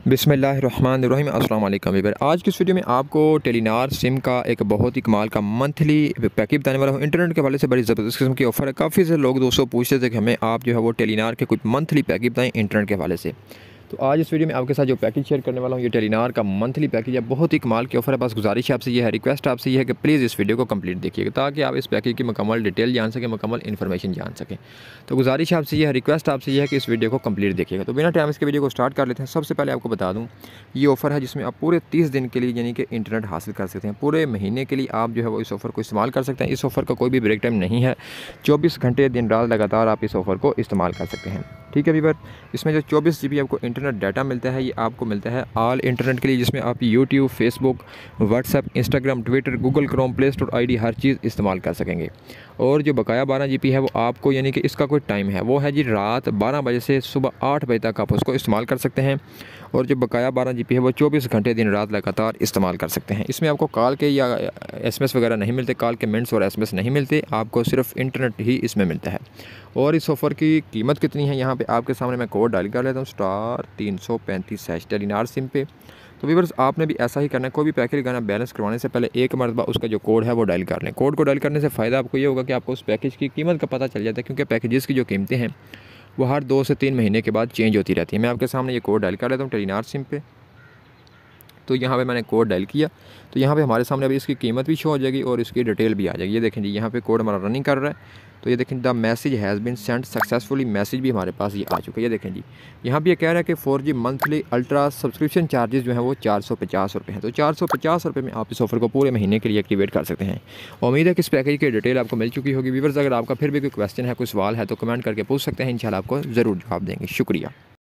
बिस्मिल्लाहिर्रहमानिर्रहीम अस्सलाम वालेकुम वीवर। आज की इस वीडियो में आपको टेलीनार सिम का एक बहुत ही कमाल का मंथली पैकेज बताने वाला हूँ। इंटरनेट के हवाले से बड़ी ज़बरदस्त किस्म की ऑफ़र है। काफ़ी से लोग दोस्तों पूछते थे कि हमें आप जो है वो टेलीनार के कुछ मंथली पैकेज बताएं इंटरनेट के हवाले से। तो आज इस वीडियो में आपके साथ जो पैकेज शेयर करने वाला हूँ ये टेलीनार का मंथली पैकेज है। बहुत ही कमाल की ऑफ़र है। बस गुजारिश आपसे ये है, रिक्वेस्ट आपसे ये है कि प्लीज़ इस वीडियो को कंप्लीट देखिएगा ताकि आप इस पैकेज की मुकम्मल डिटेल जान सकें, मुकम्मल इन्फॉर्मेशन जान सकें। तो गुजारिश आपसे ये है, रिक्वेस्ट आपसे ये है कि इस वीडियो को कंप्लीट देखिएगा। तो बिना टाइम इसके वीडियो को स्टार्ट कर लेते हैं। सबसे पहले आपको बता दूँ, ये ऑफ़र है जिसमें आप पूरे 30 दिन के लिए यानी कि इंटरनेट हासिल कर सकते हैं। पूरे महीने के लिए आप जो है वो इस ऑफ़र को इस्तेमाल कर सकते हैं। इस ऑफ़र का कोई भी ब्रेक टाइम नहीं है। 24 घंटे दिन रात लगातार आप इस ऑफ़र को इस्तेमाल कर सकते हैं। ठीक है वीवर, इसमें जो 24 GB आपको इंटरनेट डाटा मिलता है ये आपको मिलता है ऑल इंटरनेट के लिए, जिसमें आप YouTube, Facebook, WhatsApp, Instagram, Twitter, Google Chrome, Play Store ID हर चीज़ इस्तेमाल कर सकेंगे। और जो बकाया 12 GB है वो आपको यानी कि इसका कोई टाइम है, वो है जी रात 12 बजे से सुबह 8 बजे तक आप उसको इस्तेमाल कर सकते हैं। और जो बकाया 12 GB है वो 24 घंटे दिन रात लगातार इस्तेमाल कर सकते हैं। इसमें आपको कॉल के या SMS वगैरह नहीं मिलते, कॉल के मिनट्स और SMS नहीं मिलते, आपको सिर्फ इंटरनेट ही इसमें मिलता है। और इस ऑफ़र की कीमत कितनी है यहाँ पे आपके सामने मैं कोड डायल कर लेता हूँ, *335# टेलीनार सिम पे। तो व्यूअर्स आपने भी ऐसा ही करना है। कोई भी पैकेज लगाना, बैलेंस करवाने से पहले एक मरतबा उसका जो कोड है वो डायल कर लें। कोड को डायल करने से फ़ायदा आपको ये होगा कि आपको उस पैकेज की कीमत का पता चल जाता है, क्योंकि पैकेजेस की जो कीमतें हैं वो हर 2 से 3 महीने के बाद चेंज होती रहती है। मैं आपके सामने ये कोड डायल कर लेता हूँ टेलीनार सिम पे। तो यहाँ पे मैंने कोड डायल किया तो यहाँ पे हमारे सामने अभी इसकी कीमत भी शो हो जाएगी और इसकी डिटेल भी आ जाएगी। ये देखें जी, यहाँ पे कोड हमारा रनिंग कर रहा है। तो ये देखें, the message has been send successfully, message भी हमारे पास ये आ चुका है। ये देखें जी, यहाँ पे ये कह रहा है कि 4G monthly ultra subscription charges जो है वो 450 रुपये हैं। तो 450 रुपये में आप इस ऑफ़र को पूरे महीने के लिए एक्टिवेट कर सकते हैं। उम्मीद है कि इस पैकेज की डिटेल आपको मिल चुकी होगी। व्यूअर्स, अगर आपका फिर भी कोई क्वेश्चन है, कोई सवाल है तो कमेंट करके पूछ सकते हैं। इंशाल्लाह आपको ज़रूर जवाब देंगे। शुक्रिया।